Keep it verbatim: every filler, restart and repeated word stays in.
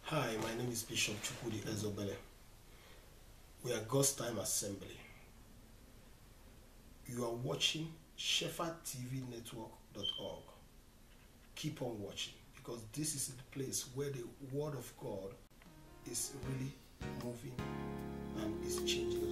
Hi, my name is Bishop Chukwudi Ezobele. We are God's Time Assembly. You are watching Shepherd T V Network dot org. Keep on watching because this is the place where the Word of God is really moving and is changing